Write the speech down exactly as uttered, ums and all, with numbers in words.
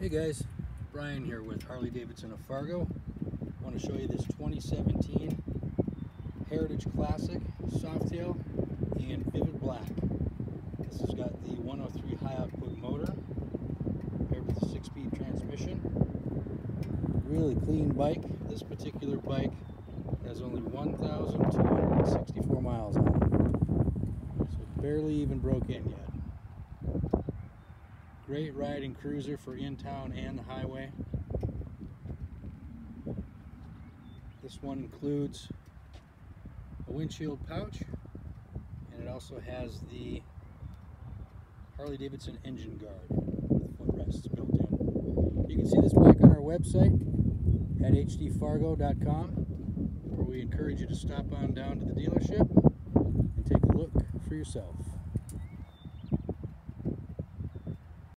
Hey guys, Brian here with Harley Davidson of Fargo. I want to show you this twenty seventeen Heritage Classic Softail in Vivid Black. This has got the one oh three high output motor paired with a six speed transmission. Really clean bike. This particular bike has only one thousand two hundred sixty-four miles on it, so it's barely even broke in yet. Great riding cruiser for in-town and the highway. This one includes a windshield pouch, and it also has the Harley Davidson engine guard with footrests built in. You can see this bike on our website at h d fargo dot com, where we encourage you to stop on down to the dealership and take a look for yourself.